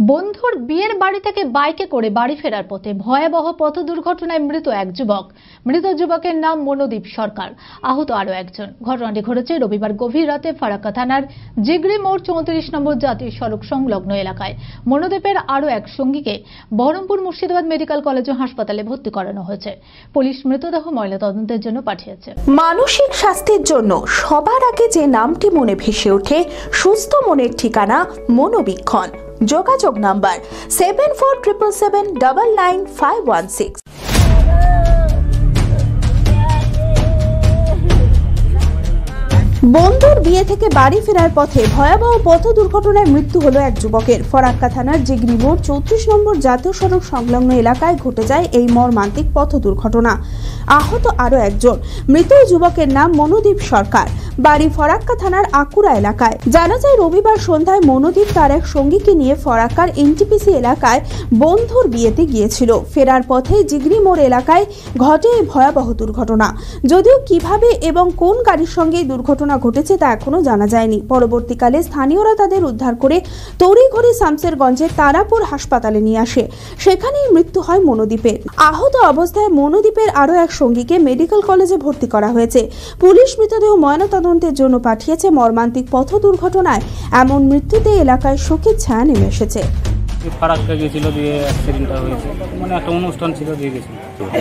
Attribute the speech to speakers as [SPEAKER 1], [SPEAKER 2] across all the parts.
[SPEAKER 1] বন্ধুর বিয়ের বাড়ি থেকে বাইকে করে বাড়ি ফেরার পথে ভয়াবহ পথ দুর্ঘটনায় মৃত এক যুবক। মৃত যুবকের নাম মনোদীপ সরকার, আহত আরো একজন। ঘটনাটি ঘটেছে রবিবার গভীর রাতে ফারাক্কা থানার জিগরি মোড় 34 নম্বর জাতীয় সড়ক সংলগ্ন এলাকায়। মনোদীপের আরো এক সঙ্গীকে বহরমপুর মুর্শিদাবাদ মেডিকেল কলেজ ও হাসপাতালে ভর্তি করানো হয়েছে। পুলিশ মৃতদেহ ময়নাতদন্তের জন্য পাঠিয়েছে।
[SPEAKER 2] মানসিক স্বাস্থ্যের জন্য সবার আগে যে নামটি মনে ভেসে ওঠে, সুস্থ মনের ঠিকানা মনোবীক্ষণ। যোগাযোগ নাম্বার 7477799516। বন্ধুর বিয়ে থেকে বাড়ি ফেরার পথে ভয়াবহ পথ দুর্ঘটনায় মৃত্যু হলো এক যুবকের। ফারাক্কা থানার জিগরি মোড় 34 নম্বর জাতীয় সড়ক সংলগ্ন এলাকায় ঘটে যায় এই মর্মান্তিক পথ দুর্ঘটনা। আহত আরো একজন। মৃত যুবকের নাম মনোদীপ সরকার, বাড়ি ফারাক্কা থানার আকুরা এলাকায়। জানা যায় রবিবার সন্ধ্যায় মনোদীপ তার এক সঙ্গীকে নিয়ে ফারাক্কার এনটিপিসি এলাকায় বন্ধুর বিয়েতে গিয়েছিল। ফেরার পথে জিগরি মোড় এলাকায় ঘটে এই ভয়াবহ দুর্ঘটনা। যদিও কিভাবে এবং কোন গাড়ির সঙ্গে দুর্ঘটনা ঘটেছে তা এখনো জানা যায়নি। পরবর্তীকালে স্থানীয়রা তাদের উদ্ধার করে তড়িঘড়ি শামসেরগঞ্জের তারাপুর হাসপাতালে নিয়ে আসে। সেখানেই মৃত্যু হয় মনোদীপের। আহত অবস্থায় মনোদীপের আরো এক সঙ্গীকে মেডিকেল কলেজে ভর্তি করা হয়েছে। পুলিশ মৃতদেহ ময়নাতদন্তের জন্য পাঠিয়েছে। মর্মান্তিক পথ দুর্ঘটনায় এমন মৃত্যুতে এলাকায় শোকের ছায়া নেমে এসেছে।
[SPEAKER 3] ফারাক্কা গিয়েছিল, দিয়ে অ্যাক্সিডেন্টটা হয়েছে। মানে একটা অনুষ্ঠান ছিল, দিয়ে গেছিল।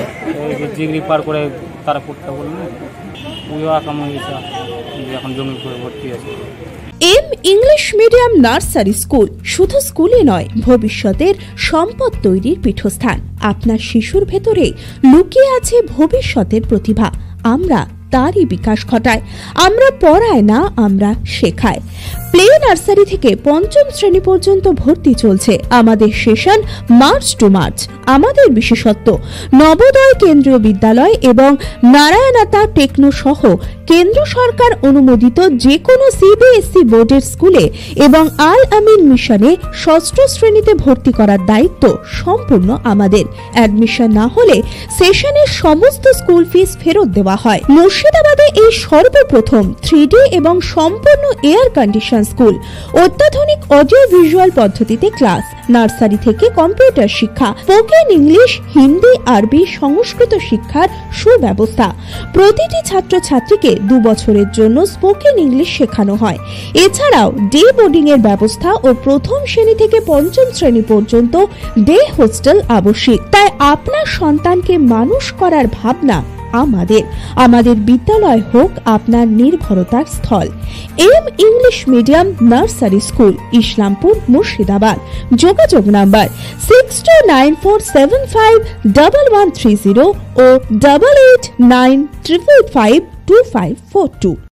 [SPEAKER 3] জিগরি পার করে তারাপুরটা বললেন, ওইও আকাম হয়ে গেছে, এখন জমি করে ভর্তি আছে।
[SPEAKER 2] M English medium nursery school শুধু স্কুলই নয়, ভবিষ্যতের সম্পদ তৈরির পীঠস্থান। আপনার শিশুর ভেতরে লুকিয়ে আছে ভবিষ্যতের প্রতিভা। আমরা তারই বিকাশ ঘটায়। আমরা পড়ায় না, আমরা শেখায়। প্লে নার্সারি থেকে পঞ্চম শ্রেণী পর্যন্ত ভর্তি চলছে। আমাদের সেশন মার্চ টু মার্চ। আমাদের বিশেষত্ব নবোদয় কেন্দ্রীয় বিদ্যালয় এবং নারায়ণাতা টেকনো সহ কেন্দ্র সরকার অনুমোদিত যে কোনো সিবিএসই বোর্ডের স্কুলে এবং আল আমিন মিশনে ষষ্ঠ শ্রেণীতে ভর্তি করার দায়িত্ব সম্পূর্ণ আমাদের। অ্যাডমিশন না হলে সেশনের সমস্ত স্কুল ফিস ফেরত দেওয়া হয়। মুর্শিদাবাদে এই সর্বপ্রথম 3D এবং সম্পূর্ণ এয়ার কন্ডিশন স্কুল। অত্যাধুনিক অডিও ভিজুয়াল পদ্ধতিতে ক্লাস, নার্সারি থেকে কম্পিউটার শিক্ষা, স্পোকেন ইংলিশ, হিন্দি, আরবি, সংস্কৃত শিক্ষার সুব্যবস্থা। প্রতিটি ছাত্রছাত্রীকে 2 বছরের জন্য স্পোকেন ইংলিশ শেখানো হয়। এছাড়াও ডে বোর্ডিং এর ব্যবস্থা ও প্রথম শ্রেণী থেকে পঞ্চম শ্রেণী পর্যন্ত ডে হোস্টেল আবশ্যিক। তাই আপনার সন্তানকে মানুষ করার ভাবনা আমাদের বিদ্যালয় হোক আপনার নির্ভরতার স্থল। M English medium nursery school, Islampur, Murshidabad. যোগাযোগ নাম্বার 6294751130 ও 8895552542।